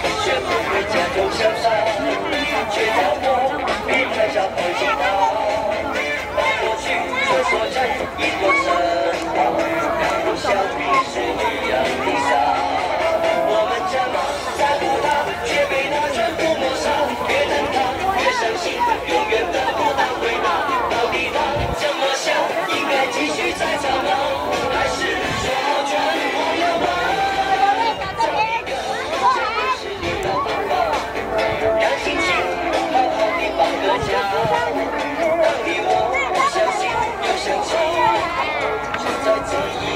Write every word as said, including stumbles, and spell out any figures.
学不会假装潇洒，却叫我别太小头吉他，把过去所说成一段神话，让我像平时一样的傻。我们这么在乎他，却被他全部抹杀。越疼他越伤心，永远得不到回答。到底他怎么想？应该继续再找吗？还是说好全忘了吧？找一个真是你的方法，让心情好好的放个假。到底我相信又想起，就在这一